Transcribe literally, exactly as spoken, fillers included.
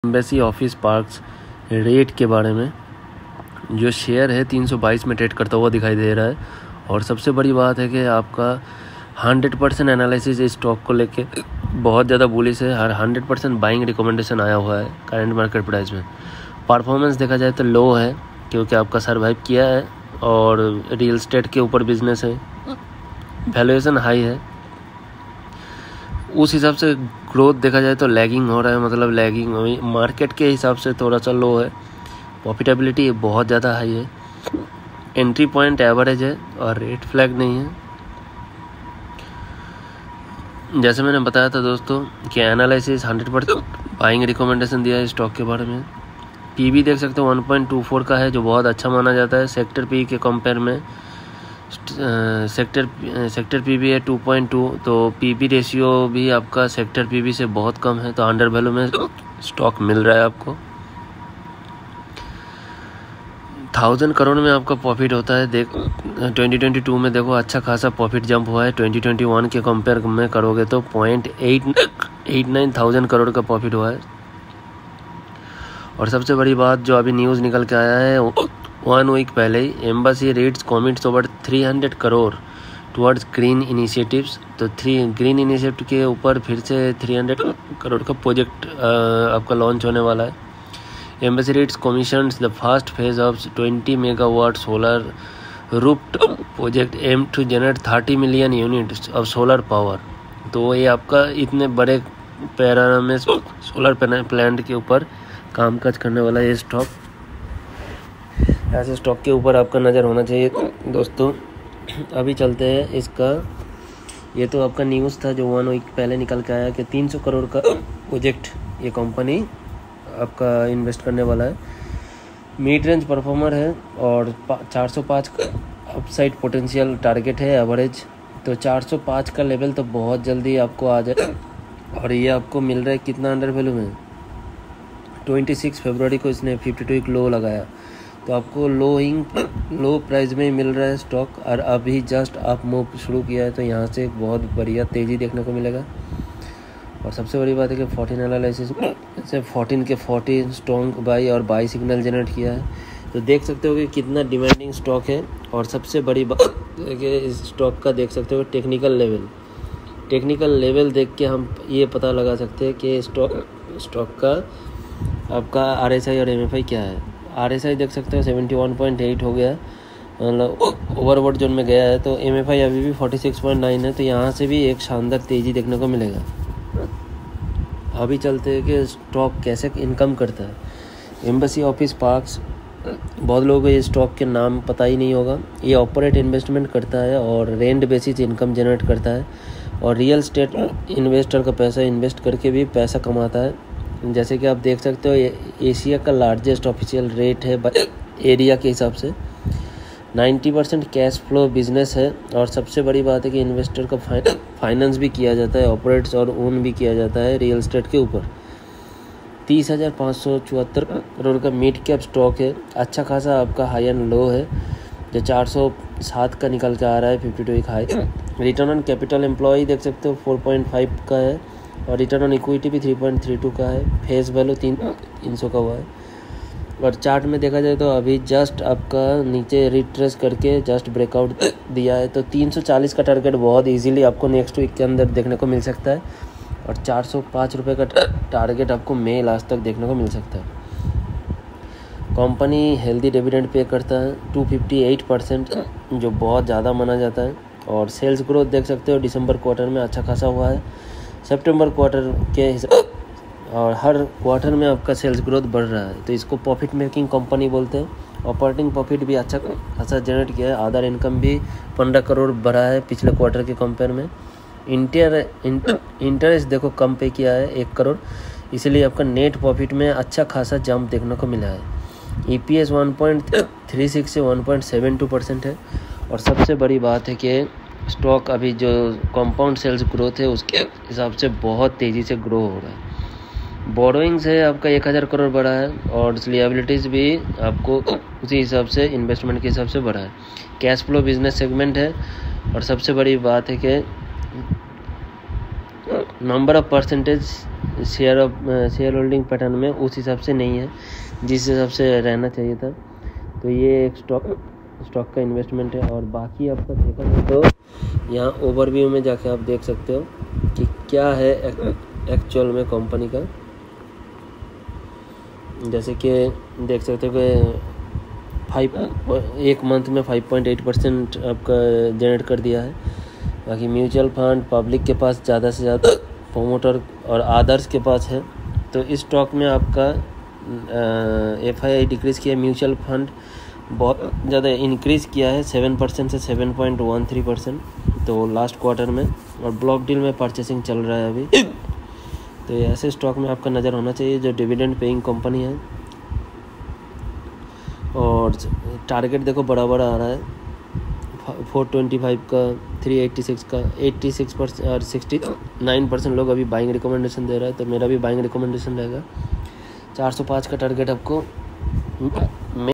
Embassy office parks rate के बारे में, जो शेयर है तीन सौ बाईस में ट्रेड करता हुआ दिखाई दे रहा है। और सबसे बड़ी बात है कि आपका हंड्रेड परसेंट एनालिसिस इस स्टॉक को लेके बहुत ज़्यादा बुलिश है। हर हंड्रेड परसेंट बाइंग रिकमेंडेशन आया हुआ है करंट मार्केट प्राइस में। परफॉर्मेंस देखा जाए तो लो है, क्योंकि आपका सर्वाइव किया है और रियल एस्टेट के ऊपर बिजनेस है। वैल्यूएशन हाई है, उस हिसाब से ग्रोथ देखा जाए तो लैगिंग हो रहा है, मतलब लैगिंग मार्केट के हिसाब से थोड़ा सा लो है। प्रॉफिटेबिलिटी बहुत ज़्यादा हाई है, एंट्री पॉइंट एवरेज है और रेड फ्लैग नहीं है। जैसे मैंने बताया था दोस्तों कि analysis hundred percent buying recommendation दिया है स्टॉक के बारे में। पीबी देख सकते हो वन पॉइंट टू फोर का है, जो बहुत अच्छा माना जाता है सेक्टर पी के कंपेयर में। सेक्टर सेक्टर पीबी है टू पॉइंट टू, तो पीबी रेशियो भी आपका सेक्टर पीबी से बहुत कम है, तो अंडर वैल्यू में स्टॉक मिल रहा है आपको। थाउजेंड करोड़ में आपका प्रॉफिट होता है। देख ट्वेंटी ट्वेंटी टू में देखो अच्छा खासा प्रॉफिट जंप हुआ है। ट्वेंटी ट्वेंटी वन के कंपेयर में करोगे तो point eight eight nine thousand crore का प्रॉफिट हुआ है। और सबसे बड़ी बात जो अभी न्यूज़ निकल के आया है वन वीक पहले ही, Embassy REITs commits over three hundred crore towards green initiatives. तो थ्री ग्रीन इनिशिएटिव के ऊपर फिर से थ्री हंड्रेड करोड़ का प्रोजेक्ट आपका लॉन्च होने वाला है। Embassy REITs commissions the first phase of twenty megawatt solar rooftop project aim to generate thirty million units of solar power. तो ये आपका इतने बड़े पैरा में सोलर प्लांट के ऊपर कामकाज करने वाला ये स्टॉक, ऐसे स्टॉक के ऊपर आपका नज़र होना चाहिए दोस्तों। अभी चलते हैं इसका, ये तो आपका न्यूज़ था जो वन वीक पहले निकल के आया कि तीन सौ करोड़ का प्रोजेक्ट ये कंपनी आपका इन्वेस्ट करने वाला है। मिड रेंज परफॉर्मर है और चार सौ पाँच का अपसाइड पोटेंशियल टारगेट है एवरेज। तो चार सौ पाँच का लेवल तो बहुत जल्दी आपको आ जाए, और ये आपको मिल रहा है कितना अंडर वैल्यू में। छब्बीस फरवरी को इसने फिफ्टी टू एक लो लगाया, तो आपको लो हिंग लो प्राइस में मिल रहा है स्टॉक। और अभी जस्ट आप मूव शुरू किया है, तो यहाँ से एक बहुत बढ़िया तेज़ी देखने को मिलेगा। और सबसे बड़ी बात है कि फोर्टीन एनालिसिस से फोर्टीन के फोर्टीन स्ट्रॉन्ग बाई और बाई सिग्नल जनरेट किया है, तो देख सकते हो कि कितना डिमांडिंग स्टॉक है। और सबसे बड़ी बात है कि इस स्टॉक का देख सकते हो टेक्निकल लेवल टेक्निकल लेवल देख के हम ये पता लगा सकते हैं कि स्टॉक स्टॉक का आपका आरएसआई और एमएफआई क्या है। आरएसआई देख सकते हो सेवेंटी वन पॉइंट एट हो गया, मतलब ओवरबॉट जोन में गया है। तो एमएफआई अभी भी फोर्टी सिक्स पॉइंट नाइन है, तो यहाँ से भी एक शानदार तेज़ी देखने को मिलेगा। अभी चलते हैं कि स्टॉक कैसे इनकम करता है। एम्बेसी ऑफिस पार्क्स, बहुत लोगों को ये स्टॉक के नाम पता ही नहीं होगा। ये ऑपरेट इन्वेस्टमेंट करता है और रेंट बेसिस इनकम जनरेट करता है, और रियल एस्टेट इन्वेस्टर का पैसा इन्वेस्ट करके भी पैसा कमाता है। जैसे कि आप देख सकते हो ये एशिया का लार्जेस्ट ऑफिशियल रेट है एरिया के हिसाब से। Ninety percent cash flow business है, और सबसे बड़ी बात है कि इन्वेस्टर का फाइनेंस भी किया जाता है, ऑपरेट्स और ओन भी किया जाता है रियल एस्टेट के ऊपर। तीस हज़ार पाँच सौ चौहत्तर करोड़ का मिड कैप स्टॉक है। अच्छा खासा आपका हाई एंड लो है, जो चार सौ सात का निकल के आ रहा है, फिफ्टी टू एक high. Return on capital employ देख सकते हो फोर पॉइंट फाइव का है, और रिटर्न ऑन इक्विटी भी थ्री पॉइंट थ्री टू का है। फेस वैल्यू तीन तीन सौ का हुआ है। और चार्ट में देखा जाए तो अभी जस्ट आपका नीचे रिट्रेस करके जस्ट ब्रेकआउट दिया है, तो तीन सौ चालीस का टारगेट बहुत इजीली आपको नेक्स्ट वीक के अंदर देखने को मिल सकता है। और चार सौ पाँच रुपये का टारगेट आपको मई लास्ट तक देखने को मिल सकता है। कंपनी हेल्दी डिविडेंड पे करता है टू फिफ्टी एट परसेंट, जो बहुत ज़्यादा माना जाता है। और सेल्स ग्रोथ देख सकते हो दिसंबर क्वार्टर में अच्छा खासा हुआ है, सितंबर क्वार्टर के हिसाब, और हर क्वार्टर में आपका सेल्स ग्रोथ बढ़ रहा है, तो इसको प्रॉफिट मेकिंग कंपनी बोलते हैं। ऑपरेटिंग प्रॉफिट भी अच्छा खासा जनरेट किया है। अदर इनकम भी पंद्रह करोड़ बढ़ा है पिछले क्वार्टर के कंपेयर में। इंटर इंटरेस्ट देखो कम पे किया है एक करोड़, इसलिए आपका नेट प्रॉफिट में अच्छा खासा जंप देखने को मिला है। EPS one point three six से one point seven two percent है। और सबसे बड़ी बात है कि स्टॉक अभी जो कंपाउंड सेल्स ग्रोथ है उसके हिसाब से बहुत तेज़ी से ग्रो हो रहा है। बोरोइंग्स है आपका एक हज़ार करोड़ बढ़ा है, और लिएबिलिटीज़ भी आपको उसी हिसाब से इन्वेस्टमेंट के हिसाब से बढ़ा है। कैश फ्लो बिजनेस सेगमेंट है। और सबसे बड़ी बात है कि number of percentage share of share holding pattern में उस हिसाब से नहीं है जिस हिसाब से रहना चाहिए था। तो ये एक स्टॉक स्टॉक का इन्वेस्टमेंट है। और बाकी आपका देखा जाए तो यहाँ ओवरव्यू में जाके आप देख सकते हो कि क्या है एक्चुअल में कंपनी का। जैसे कि देख सकते हो कि फाइव एक मंथ में फाइव पॉइंट एट परसेंट आपका जनरेट कर दिया है। बाकी म्यूचुअल फंड पब्लिक के पास ज़्यादा से ज़्यादा, प्रोमोटर और आदर्स के पास है। तो इस स्टॉक में आपका एफ आई आई डिक्रीज़ किया, म्यूचुअल फंड बहुत ज़्यादा इंक्रीज़ किया है सेवन परसेंट से seven point one three percent तो लास्ट क्वार्टर में। और ब्लॉक डील में परचेसिंग चल रहा है अभी। तो ये ऐसे स्टॉक में आपका नज़र होना चाहिए जो डिविडेंड पेइंग कंपनी है। और टारगेट देखो बड़ा बड़ा आ रहा है, फोर ट्वेंटी फाइव का, थ्री एट्टी सिक्स का, एट्टी सिक्स परसेंट और सिक्सटी नाइन परसेंट लोग अभी बाइंग रिकमेंडेशन दे रहा है। तो मेरा भी बाइंग रिकमेंडेशन रहेगा। चार सौ पाँच का टारगेट आपको